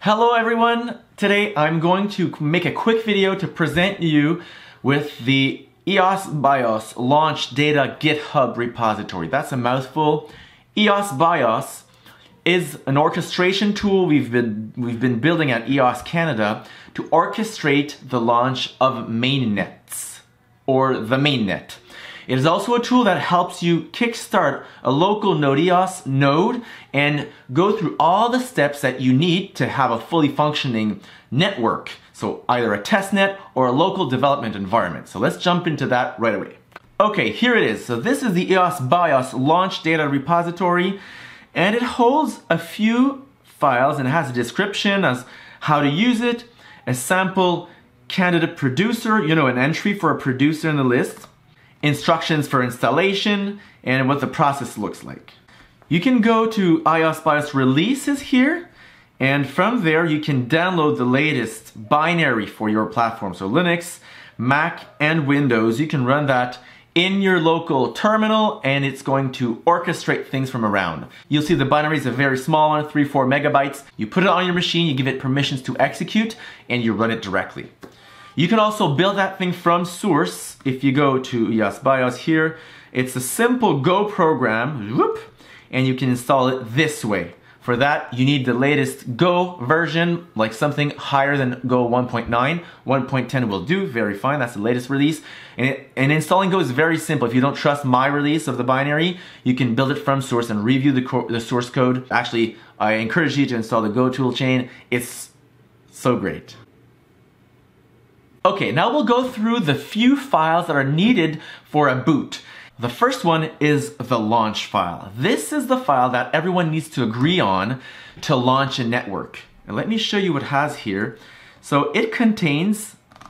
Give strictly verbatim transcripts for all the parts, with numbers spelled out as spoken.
Hello everyone! Today I'm going to make a quick video to present you with the E O S BIOS Launch Data GitHub repository. That's a mouthful. E O S BIOS is an orchestration tool we've been, we've been building at E O S Canada to orchestrate the launch of mainnets, or the mainnet. It is also a tool that helps you kickstart a local Node E O S node and go through all the steps that you need to have a fully functioning network. So either a testnet or a local development environment. So let's jump into that right away. Okay, here it is. So this is the E O S BIOS Launch Data Repository, and it holds a few files and it has a description as how to use it, a sample candidate producer, you know, an entry for a producer in the list, instructions for installation, and what the process looks like. You can go to E O S BIOS releases here, and from there you can download the latest binary for your platform. So Linux, Mac, and Windows, you can run that in your local terminal and it's going to orchestrate things from around. You'll see the binary is a very small one, three, four megabytes. You put it on your machine, you give it permissions to execute, and you run it directly. You can also build that thing from source. If you go to E O S BIOS here, it's a simple Go program, whoop, and you can install it this way. For that, you need the latest Go version, like something higher than Go one point nine. one point ten will do, very fine, that's the latest release. And, it, and installing Go is very simple. If you don't trust my release of the binary, you can build it from source and review the, co the source code. Actually, I encourage you to install the Go toolchain. It's so great. Okay, now we'll go through the few files that are needed for a boot. The first one is the launch file. This is the file that everyone needs to agree on to launch a network. And let me show you what it has here. So it contains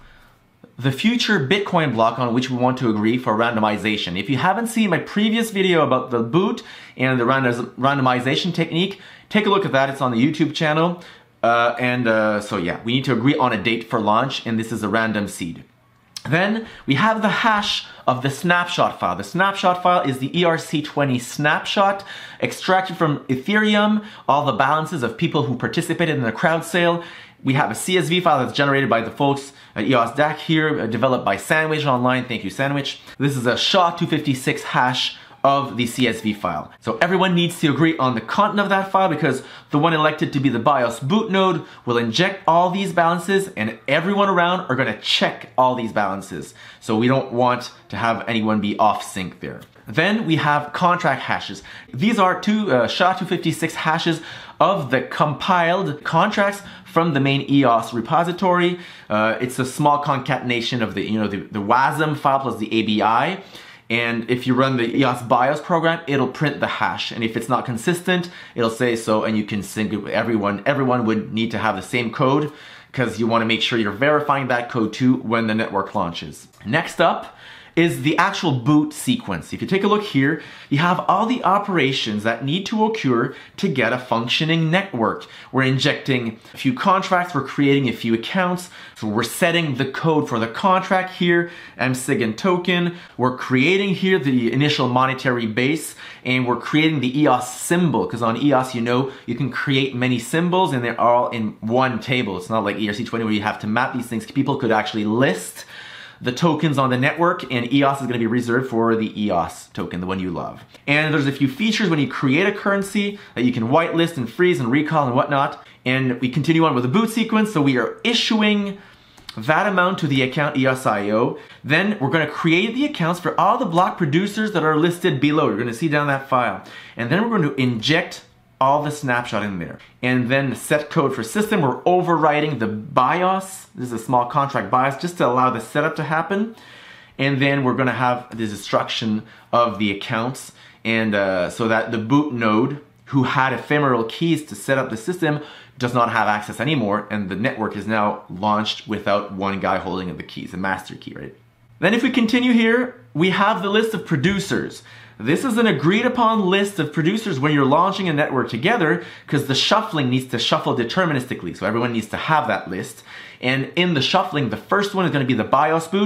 the future Bitcoin block on which we want to agree for randomization. If you haven't seen my previous video about the boot and the randomization technique, take a look at that. It's on the YouTube channel. Uh, and uh, so yeah, we need to agree on a date for launch, and this is a random seed. Then we have the hash of the snapshot file. The snapshot file is the E R C twenty snapshot extracted from Ethereum, all the balances of people who participated in the crowd sale. We have a C S V file that's generated by the folks at E O S D A C here, uh, developed by Sandwich Online. Thank you, Sandwich. This is a S H A two fifty-six hash of the C S V file. So everyone needs to agree on the content of that file, because the one elected to be the BIOS boot node will inject all these balances, and everyone around are going to check all these balances. So we don't want to have anyone be off sync there. Then we have contract hashes. These are two uh, S H A two fifty-six hashes of the compiled contracts from the main E O S repository. Uh, it's a small concatenation of the, you know, the, the WASM file plus the A B I. And if you run the E O S BIOS program, it'll print the hash. And if it's not consistent, it'll say so, and you can sync it with everyone. Everyone would need to have the same code, because you want to make sure you're verifying that code too when the network launches. Next up is the actual boot sequence. If you take a look here, you have all the operations that need to occur to get a functioning network. We're injecting a few contracts, we're creating a few accounts, so we're setting the code for the contract here, M SIG and token, we're creating here the initial monetary base, and we're creating the E O S symbol, because on E O S, you know, you can create many symbols and they're all in one table. It's not like E R C twenty where you have to map these things. People could actually list the tokens on the network, and E O S is going to be reserved for the E O S token, the one you love. And there's a few features when you create a currency that you can whitelist and freeze and recall and whatnot. And we continue on with the boot sequence, so we are issuing that amount to the account E O S I O. Then we're going to create the accounts for all the block producers that are listed below. You're going to see down that file. And then we're going to inject all the snapshot in there. And then set code for system, we're overriding the BIOS. This is a small contract BIOS just to allow the setup to happen. And then we're gonna have the destruction of the accounts, and uh, so that the boot node who had ephemeral keys to set up the system does not have access anymore, and the network is now launched without one guy holding the keys, a master key, right? Then if we continue here, we have the list of producers. This is an agreed upon list of producers when you're launching a network together, because the shuffling needs to shuffle deterministically. So everyone needs to have that list. And in the shuffling, the first one is going to be the BIOS boot.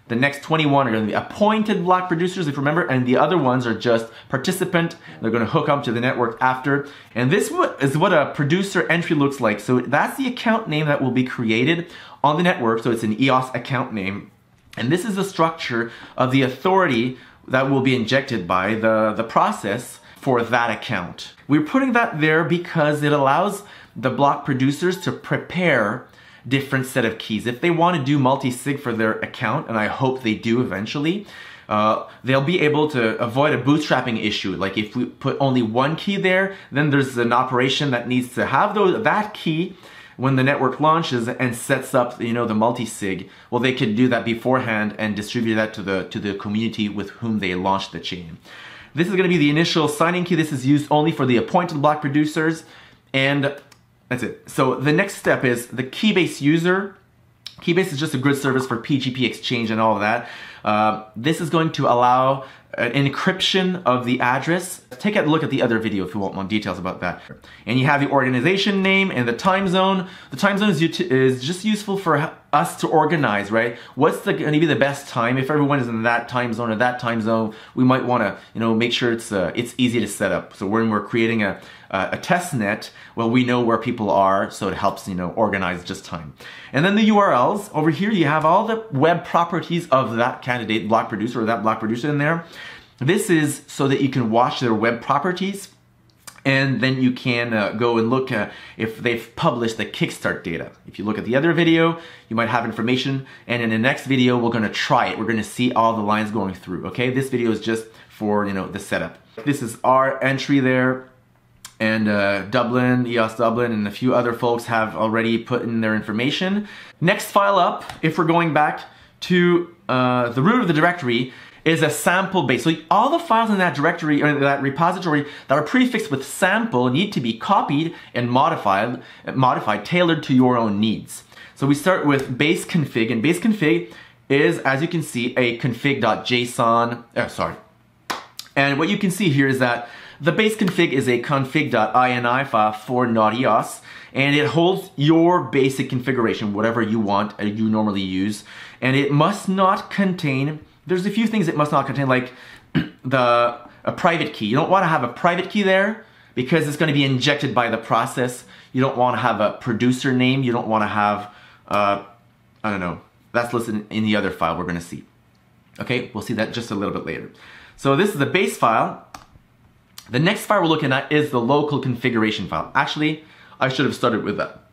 The next twenty-one are going to be appointed block producers, if you remember, and the other ones are just participant. They're going to hook up to the network after. And this is what a producer entry looks like. So that's the account name that will be created on the network. So it's an E O S account name. And this is the structure of the authority that will be injected by the, the process for that account. We're putting that there because it allows the block producers to prepare different set of keys. If they want to do multi-sig for their account, and I hope they do eventually, uh, they'll be able to avoid a bootstrapping issue. Like if we put only one key there, then there's an operation that needs to have those, that key when the network launches and sets up, you know, the multi-sig. Well, they could do that beforehand and distribute that to the to the community with whom they launched the chain. This is going to be the initial signing key. This is used only for the appointed block producers, and that's it. So the next step is the Keybase user. Keybase is just a good service for P G P exchange and all of that. Uh, this is going to allow an encryption of the address. Take a look at the other video if you want more details about that. And you have the organization name and the time zone. The time zone is, is just useful for us to organize, right? What's the, going to be the best time? If everyone is in that time zone or that time zone, we might want to, you know, make sure it's uh, it's easy to set up. So when we're creating a a test net, well, we know where people are, so it helps, you know, organize just time. And then the U R Ls over here, you have all the web properties of that candidate block producer or that block producer in there. This is so that you can watch their web properties, and then you can uh, go and look uh, if they've published the Kickstart data. If you look at the other video, you might have information, and in the next video, we're gonna try it. We're gonna see all the lines going through, okay? This video is just for, you know, the setup. This is our entry there, and uh, Dublin, E O S Dublin, and a few other folks have already put in their information. Next file up, if we're going back to uh, the root of the directory, is a sample base. So all the files in that directory or that repository that are prefixed with sample need to be copied and modified, modified, tailored to your own needs. So we start with base config, and base config is, as you can see, a config.json. Oh, sorry. And what you can see here is that the base config is a config.ini file for not E O S, and it holds your basic configuration, whatever you want, uh, you normally use, and it must not contain. There's a few things it must not contain, like the a private key. You don't want to have a private key there because it's going to be injected by the process. You don't want to have a producer name. You don't want to have, uh, I don't know, that's listed in the other file we're going to see. Okay, we'll see that just a little bit later. So this is the base file. The next file we're looking at is the local configuration file. Actually, I should have started with that.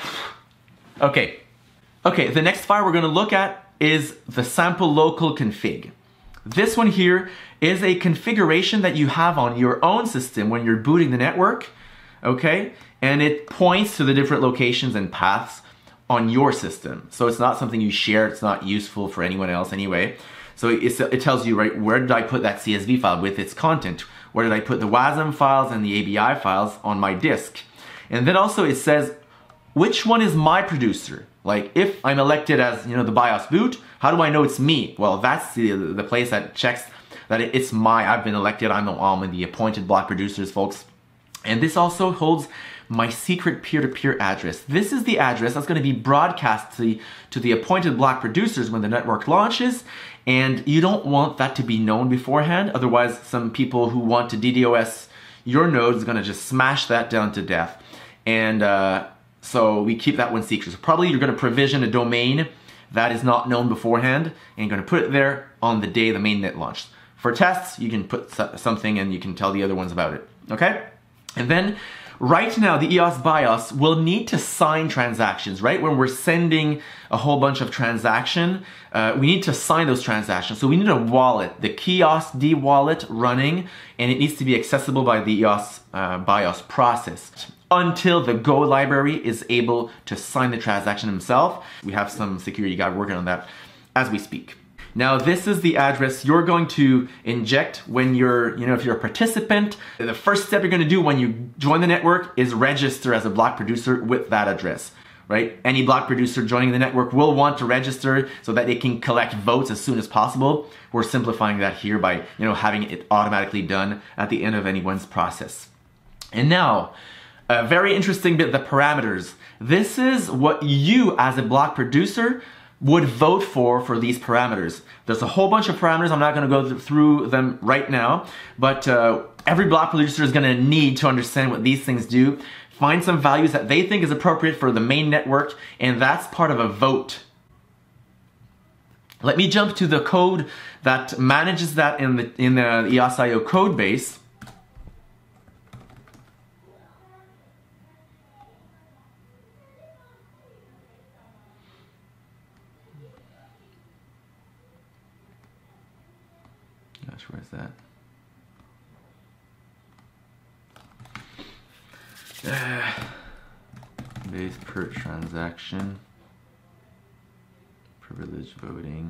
Okay, okay. The next file we're going to look at is the sample local config. This one here is a configuration that you have on your own system when you're booting the network, okay? And it points to the different locations and paths on your system. So it's not something you share, it's not useful for anyone else anyway. So it's, it tells you, right, where did I put that C S V file with its content? Where did I put the WASM files and the A B I files on my disk? And then also it says, which one is my producer? Like if I'm elected as, you know, the BIOS boot, how do I know it's me? Well, that's the, the place that checks that it's my, I've been elected, I'm the, I'm the appointed block producers, folks. And this also holds my secret peer-to-peer address. This is the address that's going to be broadcast to the, to the appointed block producers when the network launches, and you don't want that to be known beforehand. Otherwise, some people who want to DDoS your node is going to just smash that down to death. And uh, so we keep that one secret. So probably you're going to provision a domain that is not known beforehand, and you're going to put it there on the day the mainnet launched. For tests, you can put something and you can tell the other ones about it. Okay? And then right now, the E O S BIOS will need to sign transactions, right? When we're sending a whole bunch of transaction, uh, we need to sign those transactions. So we need a wallet, the Kiosk wallet running, and it needs to be accessible by the E O S uh, BIOS process. Until the Go library is able to sign the transaction himself. We have some security guy working on that as we speak. Now this is the address you're going to inject when you're, you know, if you're a participant. The first step you're going to do when you join the network is register as a block producer with that address, right? Any block producer joining the network will want to register so that they can collect votes as soon as possible. We're simplifying that here by, you know, having it automatically done at the end of anyone's process. And now, a very interesting bit, the parameters. This is what you as a block producer would vote for for these parameters. There's a whole bunch of parameters. I'm not going to go th through them right now, but uh, every block producer is going to need to understand what these things do, find some values that they think is appropriate for the main network, and that's part of a vote. Let me jump to the code that manages that in the in the E O S I O code base. Gosh, where's that? Uh, base per transaction. Privilege voting.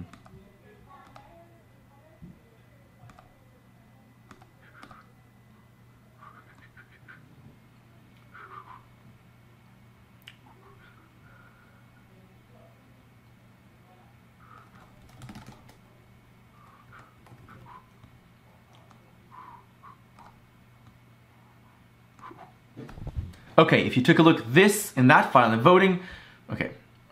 Okay, if you took a look at this in that file in voting, okay.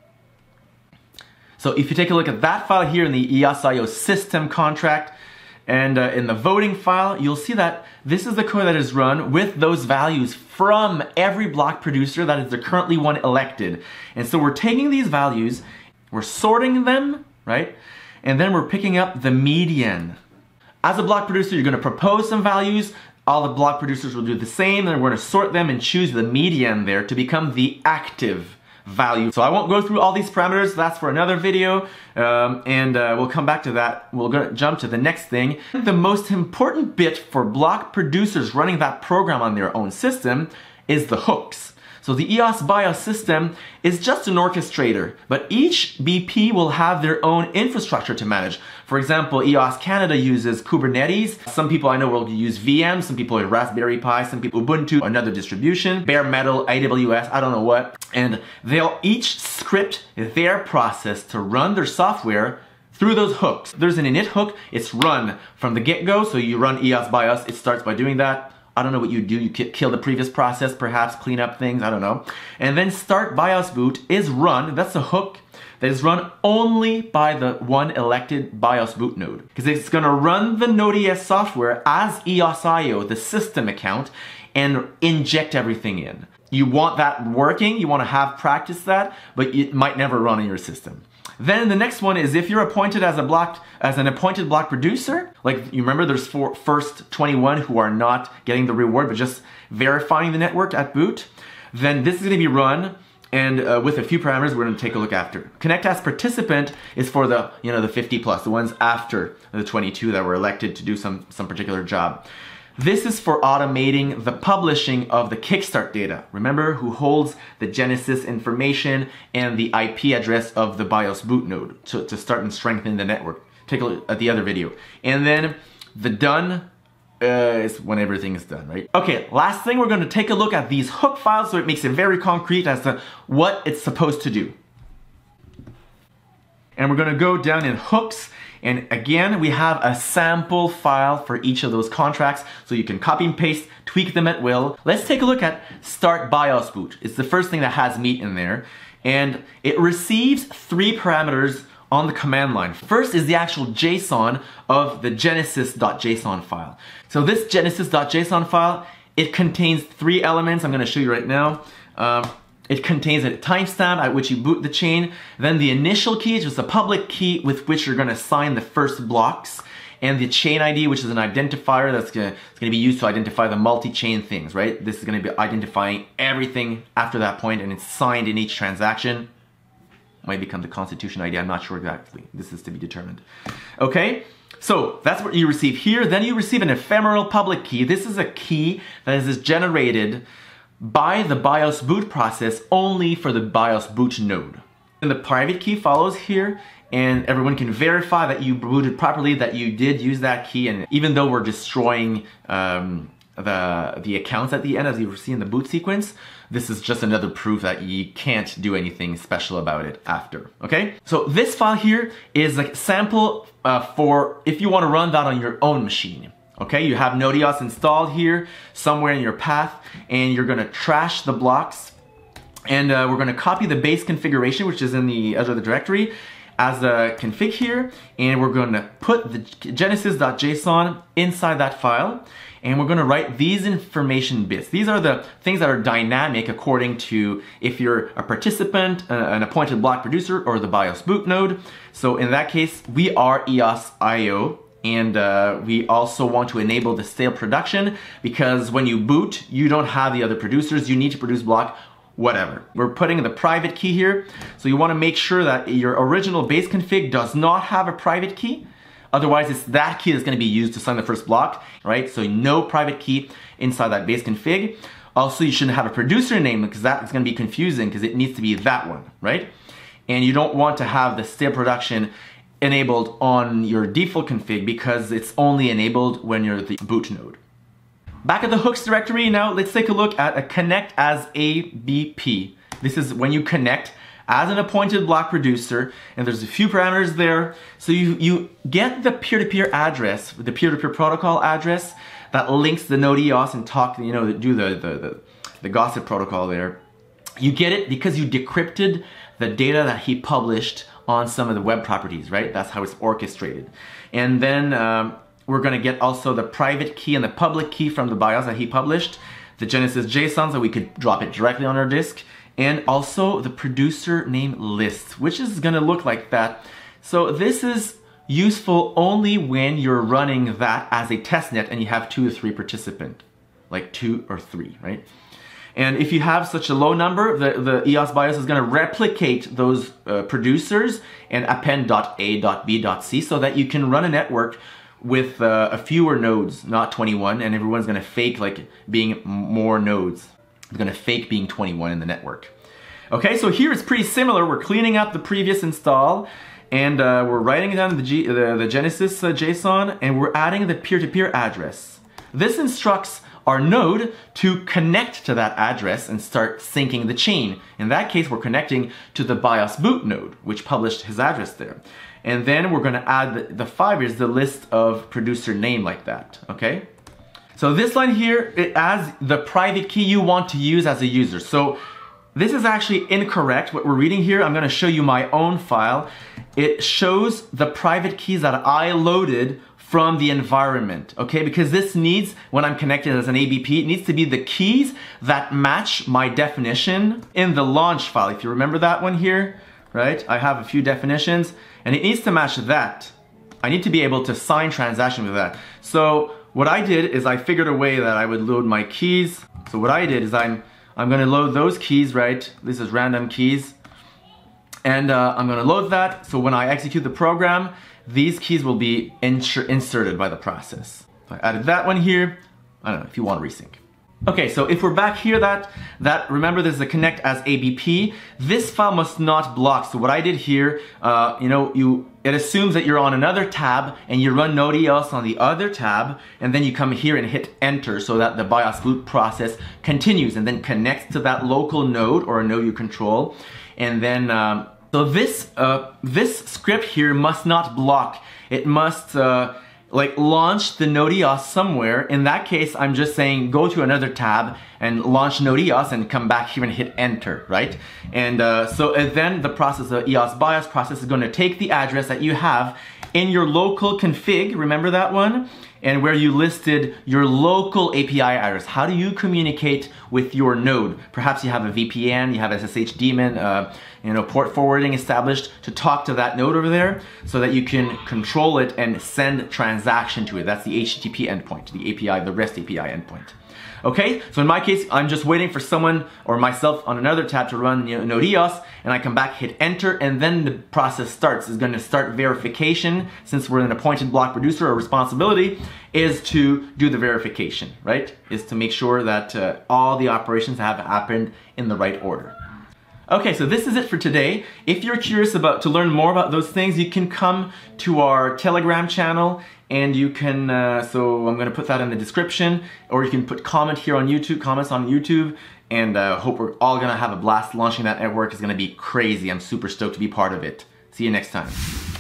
So if you take a look at that file here in the E O S I O system contract and uh, in the voting file, you'll see that this is the code that is run with those values from every block producer that is the currently one elected. And so we're taking these values, we're sorting them, right? And then we're picking up the median. As a block producer, you're going to propose some values. All the block producers will do the same, and we're going to sort them and choose the median there to become the active value. So I won't go through all these parameters, that's for another video, um, and uh, we'll come back to that. We'll go, jump to the next thing. The most important bit for block producers running that program on their own system is the hooks. So the E O S BIOS system is just an orchestrator, but each B P will have their own infrastructure to manage. For example, E O S Canada uses Kubernetes. Some people I know will use V Ms, some people use Raspberry Pi, some people Ubuntu, another distribution, bare metal, A W S, I don't know what. And they'll each script their process to run their software through those hooks. There's an init hook, it's run from the get-go, so you run E O S BIOS, it starts by doing that. I don't know what you do, you kill the previous process, perhaps clean up things, I don't know. And then start BIOS boot is run, that's a hook that is run only by the one elected BIOS boot node. Because it's gonna run the Node.js software as E O S I O, the system account, and inject everything in. You want that working, you wanna have practice that, but it might never run in your system. Then the next one is if you're appointed as a block, as an appointed block producer, like you remember there's four, first twenty-one who are not getting the reward but just verifying the network at boot, then this is gonna be run and uh, with a few parameters we're gonna take a look after. Connect as participant is for the, you know, the fifty plus, the ones after the twenty-two that were elected to do some, some particular job. This is for automating the publishing of the kickstart data. Remember who holds the Genesis information and the I P address of the BIOS boot node to, to start and strengthen the network. Take a look at the other video. And then the done uh, is when everything is done, right? Okay, last thing, we're gonna take a look at these hook files so it makes it very concrete as to what it's supposed to do. And we're gonna go down in hooks. And again, we have a sample file for each of those contracts, so you can copy and paste, tweak them at will. Let's take a look at start BIOS boot. It's the first thing that has meat in there. And it receives three parameters on the command line. First is the actual JSON of the genesis.json file. So this genesis.json file, it contains three elements. I'm gonna show you right now. Um, It contains a timestamp at which you boot the chain, then the initial key, which is the public key with which you're gonna sign the first blocks, and the chain I D, which is an identifier that's gonna, it's gonna be used to identify the multi-chain things, right? This is gonna be identifying everything after that point, and it's signed in each transaction. Might become the constitution I D, I'm not sure exactly. This is to be determined. Okay, so that's what you receive here. Then you receive an ephemeral public key. This is a key that is generated by the BIOS boot process only for the BIOS boot node. And the private key follows here, and everyone can verify that you booted properly, that you did use that key, and even though we're destroying um, the, the accounts at the end, as you see in the boot sequence, this is just another proof that you can't do anything special about it after, okay? So this file here is a sample uh, for if you want to run that on your own machine. Okay, you have Node.js installed here somewhere in your path, and you're gonna trash the blocks, and uh, we're gonna copy the base configuration, which is in the other directory. as a config here, and we're going to put the genesis.json inside that file, and we're going to write these information bits. These are the things that are dynamic according to if you're a participant, uh, an appointed block producer, or the BIOS boot node. So in that case, we are E O S I O, and uh, we also want to enable the stale production, because when you boot, you don't have the other producers. You need to produce block whatever. We're putting the private key here, so you want to make sure that your original base config does not have a private key. Otherwise, it's that key that's going to be used to sign the first block, right? So no private key inside that base config. Also, you shouldn't have a producer name, because that is going to be confusing, because it needs to be that one, right? And you don't want to have the stale production enabled on your default config, because it's only enabled when you're the boot node. Back at the hooks directory now, let's take a look at a connect as A B P. This is when you connect as an appointed block producer, and there's a few parameters there. So you, you get the peer-to-peer address, the peer-to-peer protocol address that links the node E O S and talk, you know, do the, the, the, the gossip protocol there. You get it because you decrypted the data that he published on some of the web properties, right? That's how it's orchestrated. And then um, we're gonna get also the private key and the public key from the BIOS that he published, the Genesis JSON, so we could drop it directly on our disk, and also the producer name list, which is gonna look like that. So this is useful only when you're running that as a testnet and you have two or three participants, like two or three, right? And if you have such a low number, the, the E O S BIOS is going to replicate those uh, producers and append .a.b.c so that you can run a network with uh, a fewer nodes, not twenty-one, and everyone's going to fake like being more nodes. They're going to fake being twenty-one in the network. Okay, so here it's pretty similar. We're cleaning up the previous install, and uh, we're writing down the, G, the, the Genesis uh, JSON, and we're adding the peer-to-peer address. This instructs our node to connect to that address and start syncing the chain. In that case, we're connecting to the BIOS boot node, which published his address there. And then we're gonna add the, the fibers, the list of producer name like that, okay? So this line here, it adds the private key you want to use as a user. So this is actually incorrect, what we're reading here. I'm gonna show you my own file. It shows the private keys that I loaded from the environment, okay? Because this needs, when I'm connected as an A B P, it needs to be the keys that match my definition in the launch file. If you remember that one here, right? I have a few definitions, and it needs to match that. I need to be able to sign transaction with that. So what I did is I figured a way that I would load my keys. So what I did is I'm, I'm gonna load those keys, right? This is random keys. And uh, I'm gonna load that, so when I execute the program, these keys will be inserted by the process. I added that one here. I don't know if you want to resync. Okay, so if we're back here, that, that remember this is a connect as A B P. This file must not block. So what I did here, uh, you know, you it assumes that you're on another tab and you run node E O S on the other tab, and then you come here and hit enter so that the BIOS boot process continues and then connects to that local node or a node you control, and then. Um, So this, uh, this script here must not block. It must uh, like launch the node E O S somewhere. In that case, I'm just saying go to another tab and launch node E O S and come back here and hit enter, right? And uh, so and then the process, the E O S BIOS process is going to take the address that you have in your local config, remember that one? And where you listed your local A P I address. How do you communicate with your node? Perhaps you have a V P N, you have S S H daemon, uh, you know, port forwarding established to talk to that node over there so that you can control it and send transaction to it. That's the H T T P endpoint, the A P I, the REST A P I endpoint. Okay, so in my case, I'm just waiting for someone or myself on another tab to run, you know, node E O S, and I come back, hit enter, and then the process starts. It's going to start verification. Since we're an appointed block producer, our responsibility is to do the verification, right? Is to make sure that uh, all the operations have happened in the right order. Okay, so this is it for today. If you're curious about to learn more about those things, you can come to our Telegram channel, and you can, uh, so I'm gonna put that in the description, or you can put comment here on YouTube, comments on YouTube, and uh, hope we're all gonna have a blast launching that network. It's gonna be crazy. I'm super stoked to be part of it. See you next time.